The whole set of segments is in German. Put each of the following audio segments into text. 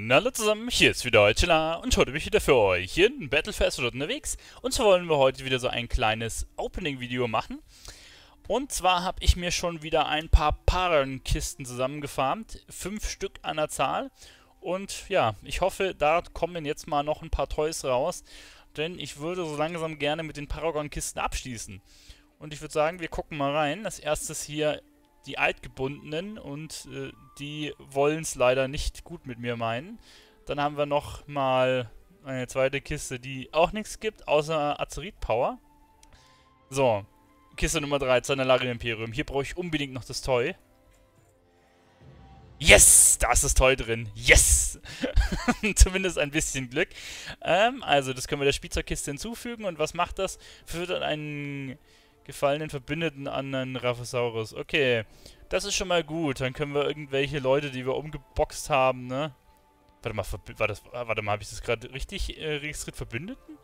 Hallo zusammen, hier ist wieder Chilla und heute bin ich wieder für euch hier in Battlefest oder unterwegs. Und zwar wollen wir heute wieder so ein kleines Opening-Video machen. Und zwar habe ich mir schon wieder ein paar Paragon-Kisten zusammengefarmt, 5 Stück an der Zahl. Und ja, ich hoffe, da kommen jetzt mal noch ein paar Toys raus, denn ich würde so langsam gerne mit den Paragon-Kisten abschließen. Und ich würde sagen, wir gucken mal rein. Als erstes hier die Altgebundenen und die wollen es leider nicht gut mit mir meinen. Dann haben wir noch mal eine zweite Kiste, die auch nichts gibt, außer Azerit Power. So, Kiste Nummer 3, Zanellarian Imperium. Hier brauche ich unbedingt noch das Toy. Yes! Da ist das Toy drin. Yes! Zumindest ein bisschen Glück. Also, das können wir der Spielzeugkiste hinzufügen. Und was macht das? Führt dann einen gefallenen Verbündeten an einen Raphosaurus. Okay, das ist schon mal gut. Dann können wir irgendwelche Leute, die wir umgeboxt haben, ne? Warte mal, habe ich das gerade richtig registriert? Verbündeten?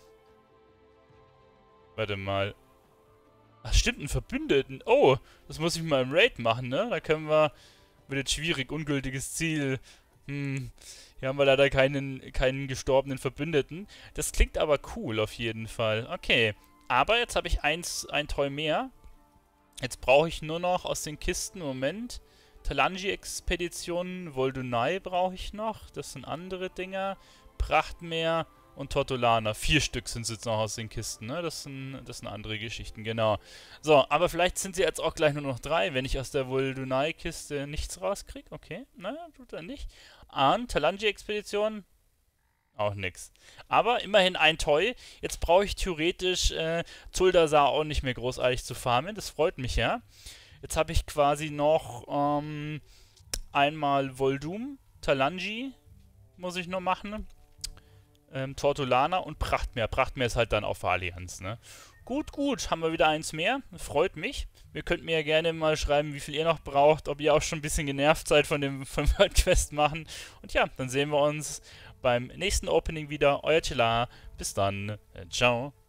Warte mal. Ach, stimmt, einen Verbündeten. Oh, das muss ich mal im Raid machen, ne? Da können wir... Wird jetzt schwierig, ungültiges Ziel. Hier haben wir leider keinen gestorbenen Verbündeten. Das klingt aber cool auf jeden Fall. Okay. Aber jetzt habe ich ein Toy mehr. Jetzt brauche ich nur noch aus den Kisten, Moment. Talanji-Expedition, Voldunai brauche ich noch. Das sind andere Dinger. Prachtmeer und Tortolana. 4 Stück sind es jetzt noch aus den Kisten, ne? Das sind andere Geschichten, genau. So, aber vielleicht sind sie jetzt auch gleich nur noch 3, wenn ich aus der Voldunai-Kiste nichts rauskriege. Okay, naja, tut er nicht. Talanji-Expedition. Auch nix. Aber immerhin ein Toy. Jetzt brauche ich theoretisch Zuldasar auch nicht mehr großartig zu farmen. Das freut mich ja. Jetzt habe ich quasi noch einmal Voldum, Talanji muss ich noch machen. Tortolana und Prachtmeer. Prachtmeer ist halt dann auch für Allianz, ne? Gut, gut. Haben wir wieder eins mehr. Freut mich. Ihr könnt mir ja gerne mal schreiben, wie viel ihr noch braucht. Ob ihr auch schon ein bisschen genervt seid von World Quest machen. Und ja, dann sehen wir uns beim nächsten Opening wieder. Euer Chilla. Bis dann. Ciao.